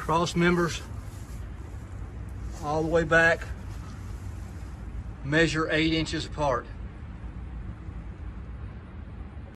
cross members all the way back, measure 8 inches apart.